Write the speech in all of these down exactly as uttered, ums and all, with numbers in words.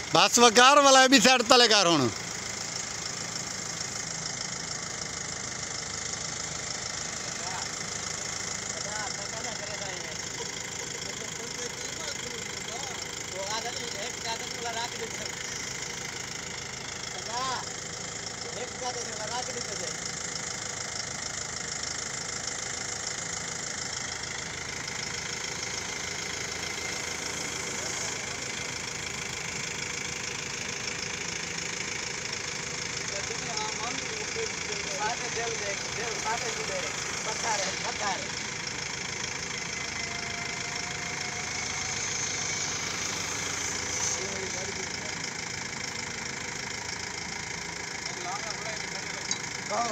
बस वकार वाला भी साइड तले कर हुण दिल देख दिल सारे जुड़े पत्थर है पत्थर कौन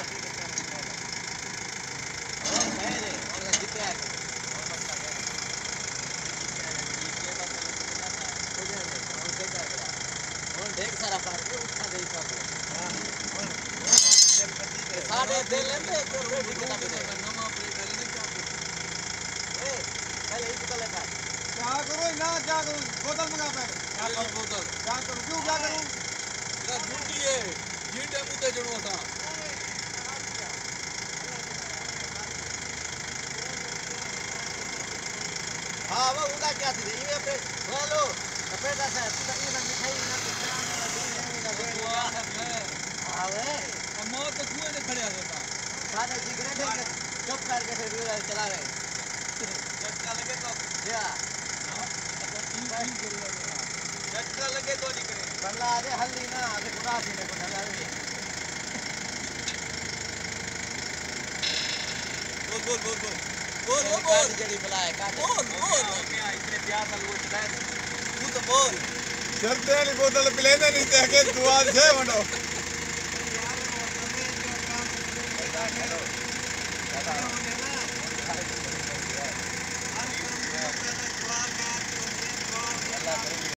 और मेरे और जीते हैं और मत लगे ये बात हो जाए और देखा है और देख सारा पार के उठा दे सब सारे दिल लेंदे तो रेडी कितना पे नवा प्लेट है ना क्या ए पहले इस तले का क्या करो ना क्या करूं बोतल मंगा पे क्या करूं बोतल क्या करूं क्यों क्या करूं यार ड्यूटी है जीटे मुते जणो था हां वो उदा क्या थी ये पे हेलो कपेटा से तू ये ना मिठाई ना कुछ ना दे हां वे मौत तो कुएं में खड़े होता सारे सिगरेट है चुप करके फिर चला रहे झटका लगे तो क्या झटका लगे तो नहीं करे बल्ला अरे हल्दी ना अरे उदासी ने को ढला रे बोल बोल बोल बोल बोल बोल बोल जड़ी बुलाए काटे बोल बोल क्या इतने प्यार से वो चलाए तू तो बोल चलते वाली बोतल पिलेने नहीं थे के दुआ से वडो हेलो दादा